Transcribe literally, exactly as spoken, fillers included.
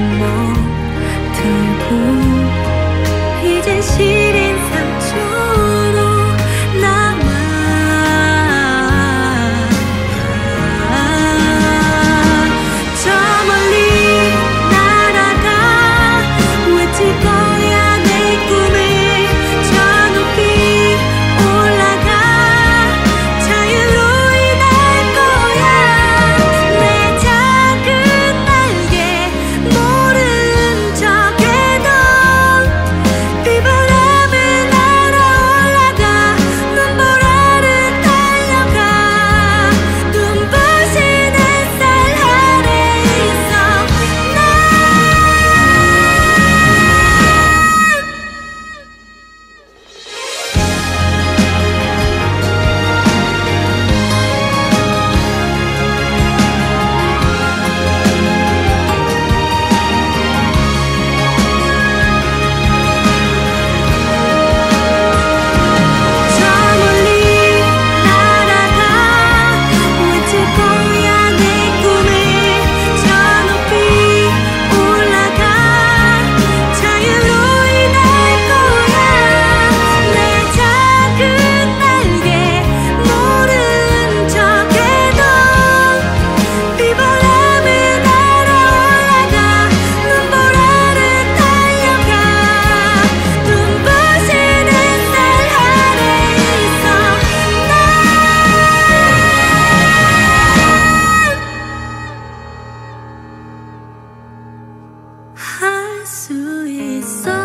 이젠 시린 상처로 남아. 저 멀리 날아가 외칠 거야 내 꿈을. 저 높이 올라가 자유로이 날 거야. 내 작은 날개 모른 척해도 비바람을 날아올라가 눈보라를 달려가. 눈부신 햇살 아래 있어 저 멀리 날아가 외칠 거야 내 꿈을. 저 높이 올라가 자유로이 날 거야. 내 작은 날개 모른 척해도 비바람을 날아올라가 눈보라를 달려가. 눈부신 햇살 아래 있어 난 할 수 있어.